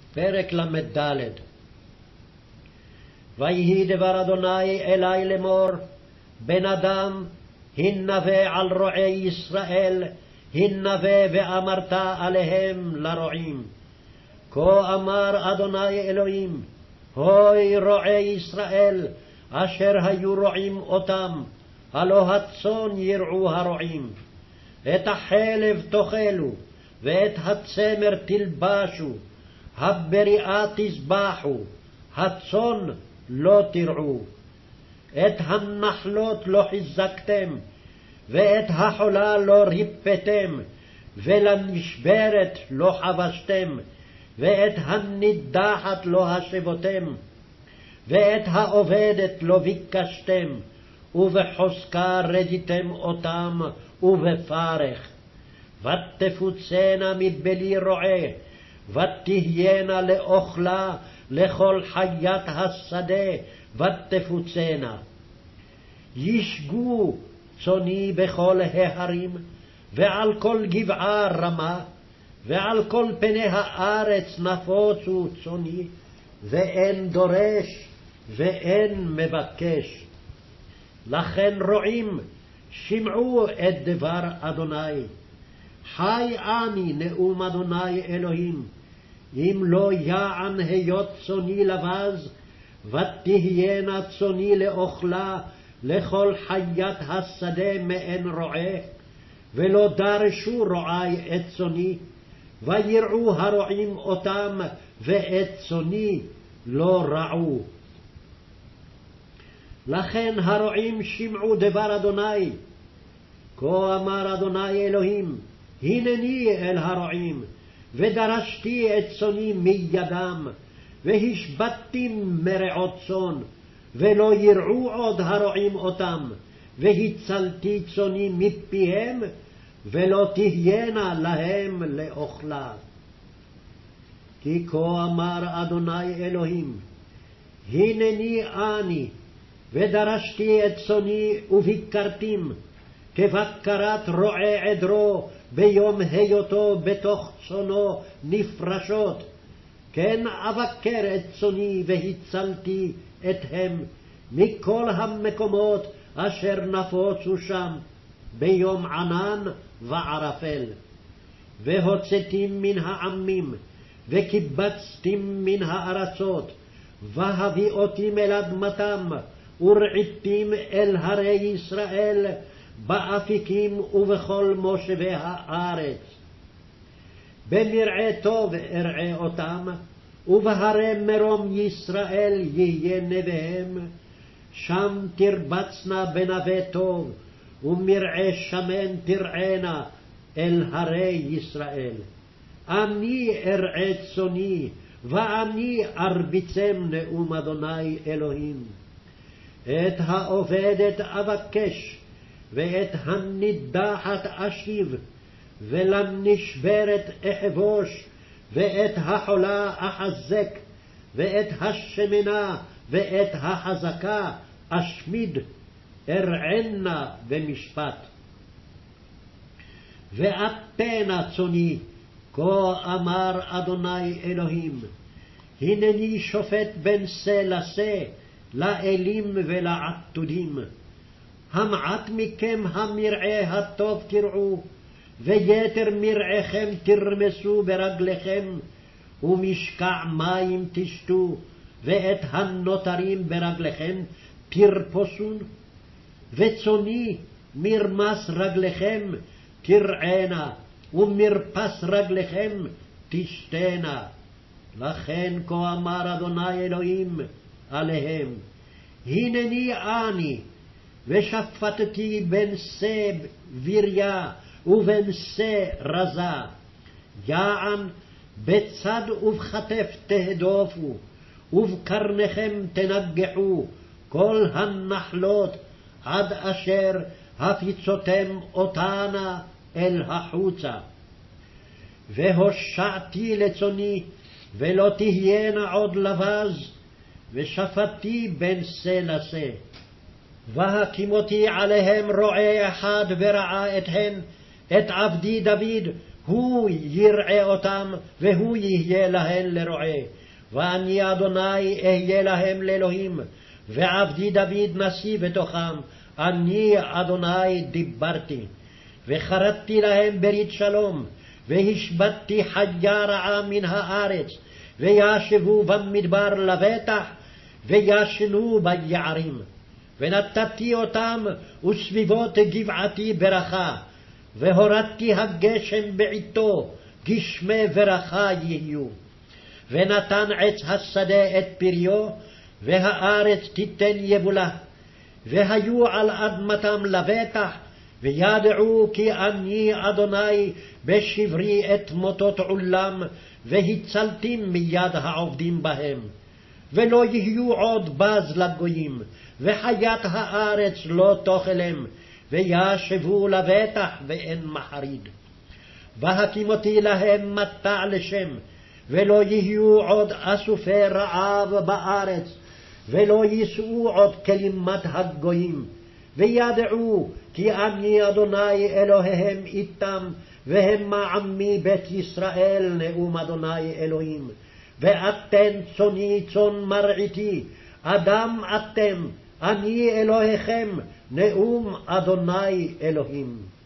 פרק ל"ד. ויהי דבר אדוני אלי לאמור, בן אדם, הנבא על רועי ישראל, הנבא ואמרת עליהם לרועים. כה אמר אדוני אלוהים, הוי רועי ישראל, אשר היו רועים אותם, הלא הצאן ירעו הרועים. את החלב תאכלו, ואת הצמר תלבשו, הבריאה תזבחו, הצאן לא תרעו. את הנחלות לא חיזקתם, ואת החולה לא ריפאתם, ולנשברת לא חבשתם, ואת הנידחת לא השבותם, ואת העובדת לא ביקשתם, ובחוזקה רדיתם אותם, ובפרך. ותפוצנה מבלי רועה, ותהיינה לאוכלה לכל חיית השדה, ותפוצנה. ישגו צאני בכל ההרים, ועל כל גבעה רמה, ועל כל פני הארץ נפוצו צאני, ואין דורש ואין מבקש. לכן רועים, שמעו את דבר אדוני. חי אני נאום אדוני אלוהים, אם לא יען היות צאני לבז, ותהיינה צאני לאוכלה לכל חיית השדה מעין רועה, ולא דרשו רועי את צאני, ויראו הרועים אותם, ואת צאני לא רעו. לכן הרועים שמעו דבר אדוני. כה אמר אדוני אלוהים, הנני אל הרועים, ודרשתי את צאני מידם, והשבתתי מרעות צאן, ולא ירעו עוד הרועים אותם, והצלתי צאני מפיהם, ולא תהיינה להם לאוכלה. כי כה אמר אדוני אלוהים, הנני אני, ודרשתי את צאני וביקרתים, כבקרת רועה עדרו ביום היותו בתוך צאנו נפרשות, כן אבקר את צאני והצלתי אתהם מכל המקומות אשר נפוצו שם ביום ענן וערפל. והוצאתים מן העמים, וקיבצתים מן הארצות, והביאותים אל אדמתם, ורעיתים אל הרי ישראל, באפיקים ובכל מושבי הארץ. במרעה טוב ארעה אותם, ובהרי מרום ישראל יהיה נביהם, שם תרבצנה בנווה טוב, ומרעה שמן תרענה אל הרי ישראל. אני ארעה צאני, ואני ארביצם נאום אדוני אלוהים. את העובדת אבקש, ואת הנידחת אשיב, ולנשברת אחבוש, ואת החולה אחזק, ואת השמנה ואת החזקה אשמיד, ארענה במשפט. ואתנה צאני, כה אמר אדוני אלוהים, הנני שופט בין שא לשא, לאלים ולעתודים. המעט מכם המרעה הטוב תרעו, ויתר מרעכם תרמסו ברגליכם, ומשקע מים תשתו, ואת הנותרים ברגליכם תרפסון. וצאני מרמס רגליכם תרענה, ומרפס רגליכם תשתנה. לכן כה אמר אדוני אלוהים עליהם, הנני אני, ושפטתי בין שא בריה ובין שא רזה. יען בצד ובכתף תהדופו, ובקרניכם תנגחו כל הנחלות, עד אשר הפיצותם אותנה אל החוצה. והושעתי לצאני, ולא תהיינה עוד לבז, ושפטתי בין שא לשא. והקימותי עליהם רועה אחד ורעה אתהן, את עבדי דוד הוא יראה אותם, והוא יהיה להן לרועה. ואני אדוני אהיה להם לאלוהים, ועבדי דוד נשיא בתוכם, אני אדוני דיברתי. וחרדתי להם ברית שלום, והשבתתי חיה רעה מן הארץ, וישבו במדבר לבטח, וישנו ביערים. ונתתי אותם וסביבות גבעתי ברכה, והורדתי הגשם בעתו, גשמי ברכה יהיו. ונתן עץ השדה את פריו, והארץ תיתן יבולה. והיו על אדמתם לבטח, וידעו כי אני אדוני בשברי את מוטות עולם, והצלתי מיד העובדים בהם. ולא יהיו עוד בז לגויים, וחיית הארץ לא תאכלם, וישבו לבטח ואין מחריד. והקימותי להם מטע לשם, ולא יהיו עוד אסופי רעב בארץ, ולא יישאו עוד כלימת הגויים. וידעו כי אני אדוני אלוהיהם איתם, והם מעמי בית ישראל, נאום אדוני אלוהים. ואתן צוני צאן מרעיתי, אדם אתם, אני אלוהיכם, נאום אדוני אלוהים.